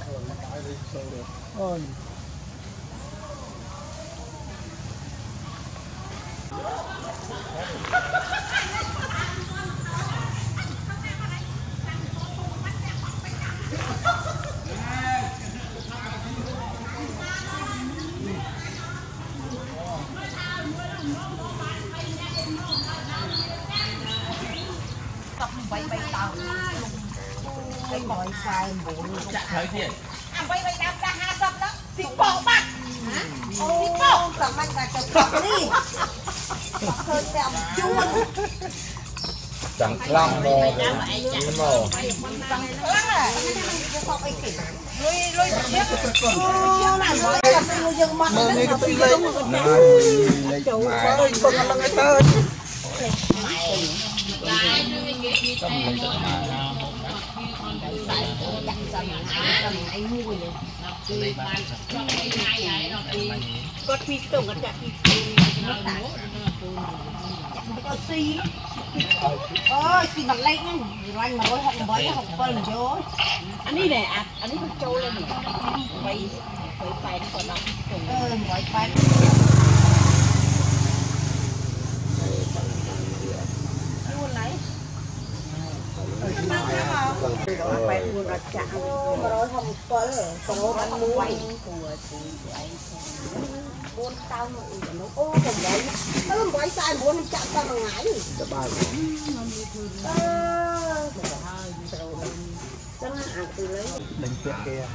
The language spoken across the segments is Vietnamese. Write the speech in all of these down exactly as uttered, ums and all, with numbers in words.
Ôi. Bay bay tàu cái gọi sai buồn chặt hơi tiền à bay bay đạp ra hai sập đó xịt bộ bắt xịt bộ cầm anh là chụp cọc đi hơi tèo chuông chẳng lăng rồi nhưng mà chẳng lăng à cái cọc ấy kì lôi lôi chiếc chiếc này lôi là lôi dừng mặt mà nghe cái tí lên chủ ơi con là người ta có phi tổng có chặt nó tả có xì ôi xì mặt lên anh mà học bấy học phần vô anh đi này à anh đi con trâu lên này quay quay phải nó còn nóng ờ quay phải phải buồn là chả mà nói không có có bán mua của chị anh buôn tao mà nó ô còn đấy nó làm quái sai buôn chạm tao bằng ngái cho ba ơ chân hàng từ lấy đánh tuyệt kia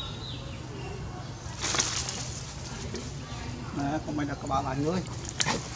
không phải là các bạn anh ơi